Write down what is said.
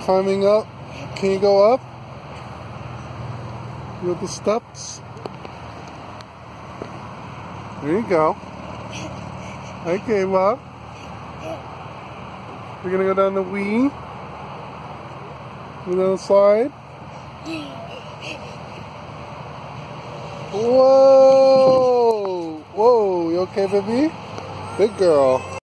climbing up. Can you go up? With the steps? There you go. Okay, Bob. You're gonna go down the Wii? Go down the slide? Whoa! Whoa, you okay, baby? Good girl.